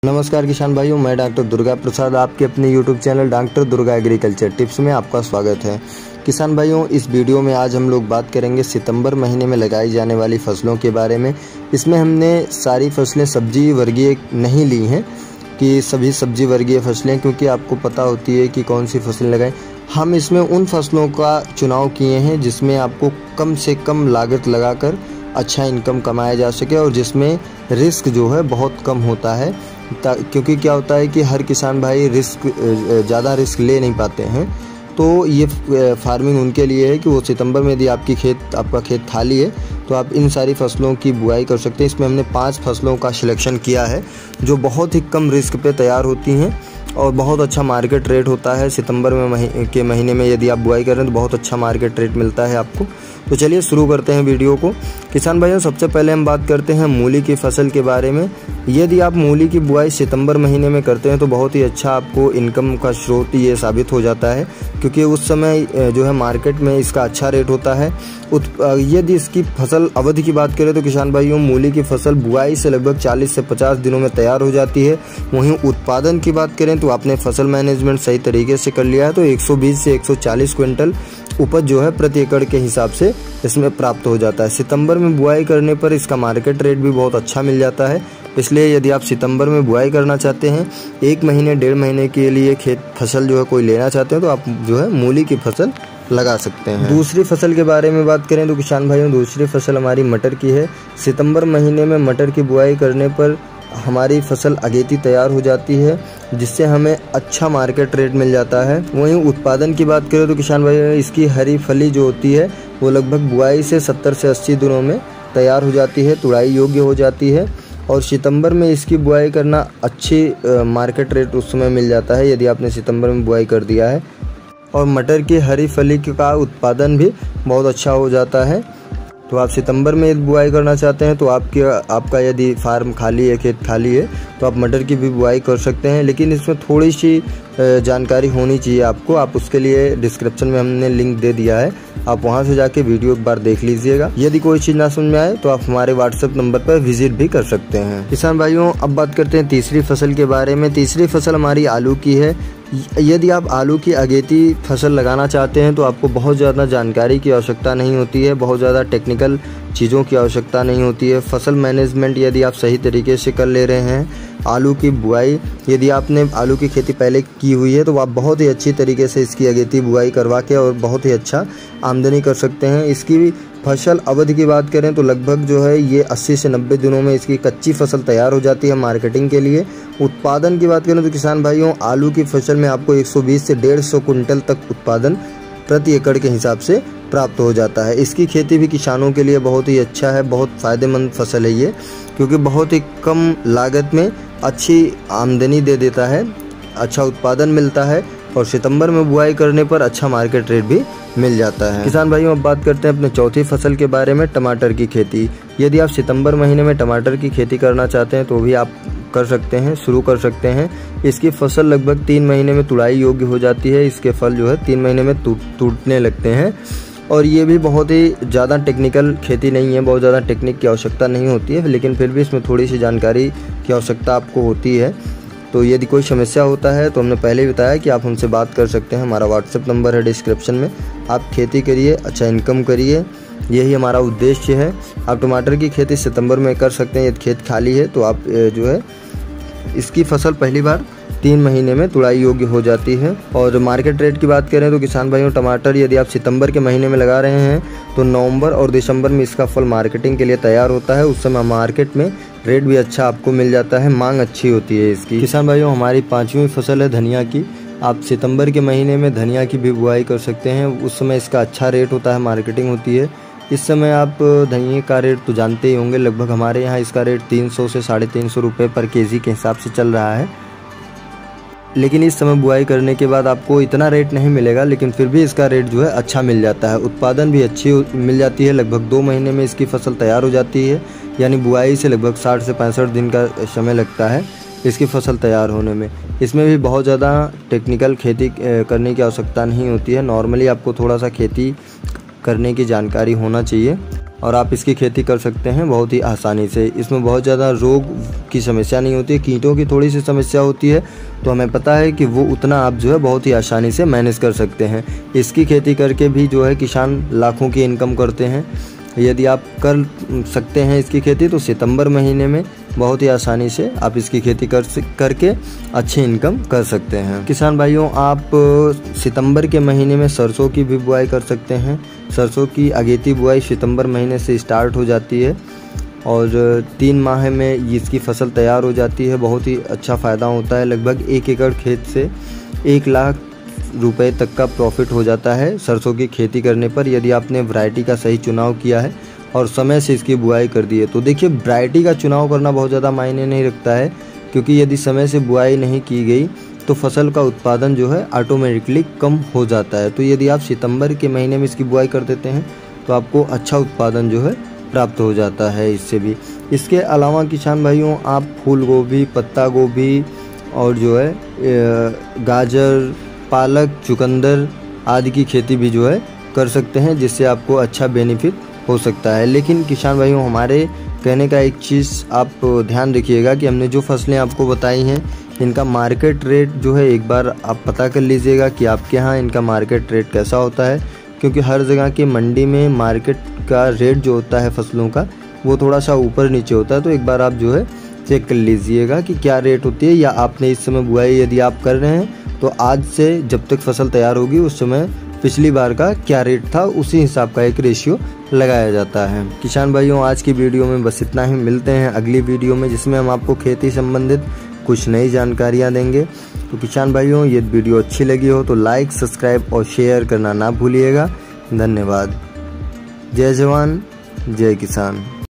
नमस्कार किसान भाइयों, मैं डॉक्टर दुर्गा प्रसाद आपके अपने YouTube channel doctor Durga agriculture tips में आपका स्वागत है। किसान भाइयों, इस वीडियो में आज हम लोग बात करेंगे सितंबर महीने में लगाई जाने वाली फसलों के बारे में। इसमें हमने सारी फसलें सब्जी वर्गीय नहीं ली हैं कि सभी सब्जी वर्गीय फसलें, क्योंकि आपको पता होती है कि कौन सी फसलें लगाएं। हम इसमें उन फसलों का चुनाव किए हैं जिसमें आपको कम से कम लागत लगाकर अच्छा इनकम कमाया जा सके और जिसमें रिस्क जो है बहुत कम होता है। क्योंकि क्या होता है कि हर किसान भाई ज़्यादा रिस्क ले नहीं पाते हैं, तो ये फार्मिंग उनके लिए है कि वो सितंबर में यदि आपका खेत खाली है तो आप इन सारी फसलों की बुआई कर सकते हैं। इसमें हमने 5 फसलों का सिलेक्शन किया है जो बहुत ही कम रिस्क पे तैयार होती हैं और बहुत अच्छा मार्केट रेट होता है। सितंबर के महीने में यदि आप बुआई करें तो बहुत अच्छा मार्केट रेट मिलता है आपको। तो चलिए शुरू करते हैं वीडियो को। किसान भाइयों, सबसे पहले हम बात करते हैं मूली की फसल के बारे में। यदि आप मूली की बुआई सितंबर महीने में करते हैं तो बहुत ही अच्छा आपको इनकम का स्रोत ये साबित हो जाता है, क्योंकि उस समय जो है मार्केट में इसका अच्छा रेट होता है। यदि इसकी फसल अवधि की बात करें तो किसान भाइयों, मूली की फसल बुआई से लगभग 40 से 50 दिनों में तैयार हो जाती है। वहीं उत्पादन की बात करें तो आपने फसल मैनेजमेंट सही तरीके से कर लिया है तो 120 से 140 क्विंटल उपज जो है प्रति एकड़ के हिसाब से इसमें प्राप्त हो जाता है। सितंबर में बुआई करने पर इसका मार्केट रेट भी बहुत अच्छा मिल जाता है। इसलिए यदि आप सितंबर में बुआई करना चाहते हैं, 1 महीने 1.5 महीने के लिए फसल जो है कोई लेना चाहते हैं, तो आप जो है मूली की फसल लगा सकते हैं। दूसरी फसल के बारे में बात करें तो किसान भाइयों, दूसरी फसल हमारी मटर की है। सितंबर महीने में मटर की बुआई करने पर हमारी फसल अगेती तैयार हो जाती है, जिससे हमें अच्छा मार्केट रेट मिल जाता है। वहीं उत्पादन की बात करें तो किसान भाइयों, इसकी हरी फली जो होती है वो लगभग बुआई से 70 से 80 दिनों में तैयार हो जाती है, तुड़ाई योग्य हो जाती है। और सितंबर में इसकी बुआई करना अच्छी मार्केट रेट उस समय मिल जाता है यदि आपने सितंबर में बुआई कर दिया है। और मटर की हरी फली का उत्पादन भी बहुत अच्छा हो जाता है। तो आप सितंबर में बुआई करना चाहते हैं तो आपका यदि फार्म खाली है, खेत खाली है, तो आप मटर की भी बुआई कर सकते हैं। लेकिन इसमें थोड़ी सी जानकारी होनी चाहिए आपको। आप उसके लिए डिस्क्रिप्शन में हमने लिंक दे दिया है, आप वहां से जाके वीडियो एक बार देख लीजिएगा। यदि कोई चीज़ ना समझ में आए तो आप हमारे व्हाट्सएप नंबर पर विजिट भी कर सकते हैं। किसान भाइयों, अब बात करते हैं तीसरी फसल के बारे में। तीसरी फसल हमारी आलू की है। यदि आप आलू की अगेती फसल लगाना चाहते हैं तो आपको बहुत ज़्यादा जानकारी की आवश्यकता नहीं होती है, बहुत ज़्यादा टेक्निकल चीज़ों की आवश्यकता नहीं होती है। फसल मैनेजमेंट यदि आप सही तरीके से कर ले रहे हैं, आलू की बुआई यदि आपने आलू की खेती पहले की हुई है तो आप बहुत ही अच्छी तरीके से इसकी अगेती बुआई करवा के और बहुत ही अच्छा आमदनी कर सकते हैं। इसकी फसल अवधि की बात करें तो लगभग जो है ये 80 से 90 दिनों में इसकी कच्ची फसल तैयार हो जाती है मार्केटिंग के लिए। उत्पादन की बात करें तो किसान भाइयों, आलू की फसल में आपको 120 से 150 कुंटल तक उत्पादन प्रति एकड़ के हिसाब से प्राप्त हो जाता है। इसकी खेती भी किसानों के लिए बहुत ही अच्छा है, बहुत फ़ायदेमंद फसल है ये, क्योंकि बहुत ही कम लागत में अच्छी आमदनी दे देता है, अच्छा उत्पादन मिलता है और सितंबर में बुआई करने पर अच्छा मार्केट रेट भी मिल जाता है। किसान भाइयों, अब बात करते हैं अपने चौथी फसल के बारे में, टमाटर की खेती। यदि आप सितंबर महीने में टमाटर की खेती करना चाहते हैं तो भी आप कर सकते हैं, शुरू कर सकते हैं। इसकी फसल लगभग 3 महीने में तुड़ाई योग्य हो जाती है। इसके फल जो है 3 महीने में टूटने लगते हैं। और ये भी बहुत ही ज़्यादा टेक्निकल खेती नहीं है, बहुत ज़्यादा टेक्निक की आवश्यकता नहीं होती है, लेकिन फिर भी इसमें थोड़ी सी जानकारी की आवश्यकता आपको होती है। तो यदि कोई समस्या होता है तो हमने पहले ही बताया कि आप हमसे बात कर सकते हैं। हमारा व्हाट्सएप नंबर है डिस्क्रिप्शन में। आप खेती करिए, अच्छा इनकम करिए, यही हमारा उद्देश्य है। आप टमाटर की खेती सितंबर में कर सकते हैं। यदि खेत खाली है तो आप जो है इसकी फसल पहली बार 3 महीने में तुड़ाई योग्य हो जाती है। और मार्केट रेट की बात करें तो किसान भाइयों, टमाटर यदि आप सितंबर के महीने में लगा रहे हैं तो नवंबर और दिसंबर में इसका फल मार्केटिंग के लिए तैयार होता है। उस समय मार्केट में रेट भी अच्छा आपको मिल जाता है, मांग अच्छी होती है इसकी। किसान भाइयों, हमारी 5वीं फसल है धनिया की। आप सितंबर के महीने में धनिया की भी बुआई कर सकते हैं। उस समय इसका अच्छा रेट होता है, मार्केटिंग होती है। इस समय आप धनिया का रेट तो जानते ही होंगे, लगभग हमारे यहाँ इसका रेट 300 से 350 रुपये पर केजी के हिसाब से चल रहा है। लेकिन इस समय बुआई करने के बाद आपको इतना रेट नहीं मिलेगा, लेकिन फिर भी इसका रेट जो है अच्छा मिल जाता है। उत्पादन भी अच्छी मिल जाती है। लगभग 2 महीने में इसकी फसल तैयार हो जाती है, यानी बुआई से लगभग 60 से 65 दिन का समय लगता है इसकी फसल तैयार होने में। इसमें भी बहुत ज़्यादा टेक्निकल खेती करने की आवश्यकता नहीं होती है। नॉर्मली आपको थोड़ा सा खेती करने की जानकारी होना चाहिए। और आप इसकी खेती कर सकते हैं बहुत ही आसानी से। इसमें बहुत ज़्यादा रोग की समस्या नहीं होती है, कीटों की थोड़ी सी समस्या होती है, तो हमें पता है कि वो उतना आप जो है बहुत ही आसानी से मैनेज कर सकते हैं। इसकी खेती करके भी जो है किसान लाखों की इनकम करते हैं। यदि आप कर सकते हैं इसकी खेती तो सितंबर महीने में बहुत ही आसानी से आप इसकी खेती करके अच्छी इनकम कर सकते हैं। किसान भाइयों, आप सितंबर के महीने में सरसों की भी बुआई कर सकते हैं। सरसों की अगेती बुआई सितंबर महीने से स्टार्ट हो जाती है और 3 माह में इसकी फसल तैयार हो जाती है। बहुत ही अच्छा फ़ायदा होता है। लगभग 1 एकड़ खेत से 1 लाख रुपए तक का प्रॉफिट हो जाता है सरसों की खेती करने पर, यदि आपने वैरायटी का सही चुनाव किया है और समय से इसकी बुआई कर दी है। तो देखिए, वैरायटी का चुनाव करना बहुत ज़्यादा मायने नहीं रखता है, क्योंकि यदि समय से बुआई नहीं की गई तो फसल का उत्पादन जो है ऑटोमेटिकली कम हो जाता है। तो यदि आप सितंबर के महीने में इसकी बुआई कर देते हैं तो आपको अच्छा उत्पादन जो है प्राप्त हो जाता है इससे भी। इसके अलावा किसान भाइयों, आप फूल गोभी, पत्ता गोभी और जो है गाजर, पालक, चुकंदर आदि की खेती भी जो है कर सकते हैं, जिससे आपको अच्छा बेनिफिट हो सकता है। लेकिन किसान भाइयों, हमारे कहने का एक चीज़ आप ध्यान रखिएगा कि हमने जो फसलें आपको बताई हैं इनका मार्केट रेट जो है एक बार आप पता कर लीजिएगा कि आपके यहाँ इनका मार्केट रेट कैसा होता है, क्योंकि हर जगह की मंडी में मार्केट का रेट जो होता है फसलों का वो थोड़ा सा ऊपर नीचे होता है। तो एक बार आप जो है चेक कर लीजिएगा कि क्या रेट होती है, या आपने इस समय बुआई यदि आप कर रहे हैं तो आज से जब तक फसल तैयार होगी उस समय पिछली बार का क्या रेट था उसी हिसाब का एक रेशियो लगाया जाता है। किसान भाइयों, आज की वीडियो में बस इतना ही। मिलते हैं अगली वीडियो में, जिसमें हम आपको खेती संबंधित कुछ नई जानकारियां देंगे। तो किसान भाइयों, ये वीडियो अच्छी लगी हो तो लाइक, सब्सक्राइब और शेयर करना ना भूलिएगा। धन्यवाद। जय जवान, जय किसान।